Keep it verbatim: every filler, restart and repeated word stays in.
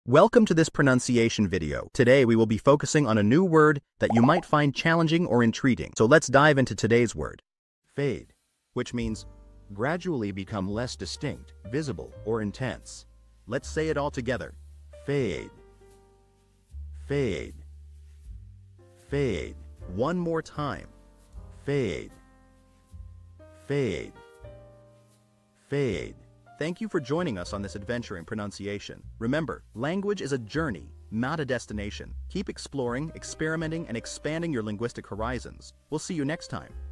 Welcome to this pronunciation video. Today we will be focusing on a new word that you might find challenging or intriguing. So let's dive into today's word. Fade, which means gradually become less distinct, visible, or intense. Let's say it all together. Fade. Fade. Fade. One more time. Fade. Fade. Fade. Thank you for joining us on this adventure in pronunciation. Remember, language is a journey, not a destination. Keep exploring, experimenting, and expanding your linguistic horizons. We'll see you next time.